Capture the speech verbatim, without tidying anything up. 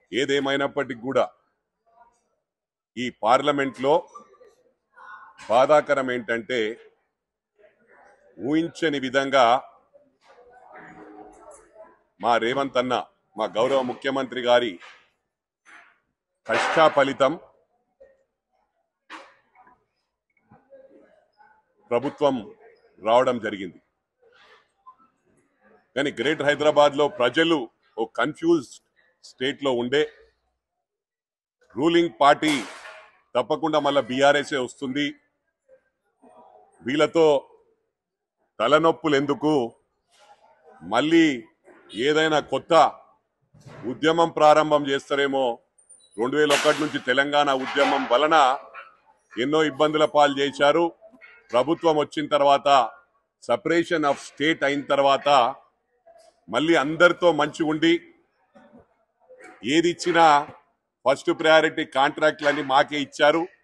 ఏదేమైనప్పటికీ కూడా ఈ పార్లమెంట్లో బాధాకరం ఏంటంటే ఊహించని విధంగా మా రేవంత్ అన్న మా గౌరవ ముఖ్యమంత్రి గారి కష్ట ఫలితం ప్రభుత్వం రావడం జరిగింది. కానీ గ్రేట్ హైదరాబాద్ లో ప్రజలు ఓ కన్ఫ్యూజ్ స్టేట్ లో ఉండే రూలింగ్ పార్టీ తప్పకుండా మళ్ళా బీఆర్ఎస్ఏ వస్తుంది, వీళ్ళతో తలనొప్పులు ఎందుకు, మళ్ళీ ఏదైనా కొత్త ఉద్యమం ప్రారంభం చేస్తారేమో. రెండు వేల ఒకటి నుంచి తెలంగాణ ఉద్యమం వలన ఎన్నో ఇబ్బందుల పాలు చేశారు. ప్రభుత్వం వచ్చిన తర్వాత సపరేషన్ ఆఫ్ స్టేట్ అయిన తర్వాత మళ్ళీ అందరితో మంచి ఉండి ఏది ఇచ్చినా ఫస్ట్ ప్రయారిటీ కాంట్రాక్ట్లన్నీ మాకే ఇచ్చారు.